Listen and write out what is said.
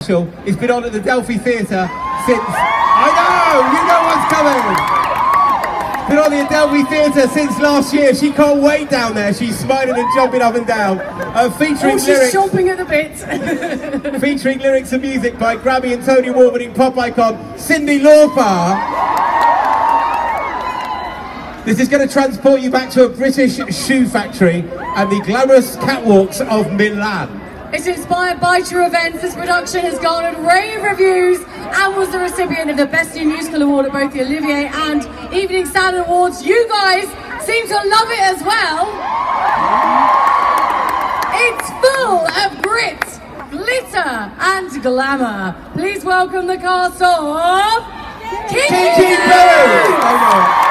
special. It's been on at the Delphi Theatre since... I know! You know what's coming! Been on the Delphi Theatre since last year. She can't wait down there. She's smiling and jumping up and down. Featuring she's lyrics... chomping at the bit. Featuring lyrics and music by Grammy and Tony Award-winning pop icon Cyndi Lauper. This is going to transport you back to a British shoe factory and the glamorous catwalks of Milan. It's inspired by true events. This production has garnered rave reviews and was the recipient of the Best New Musical Award at both the Olivier and Evening Standard Awards. You guys seem to love it as well. It's full of grit, glitter and glamour. Please welcome the cast of Kiki Boo!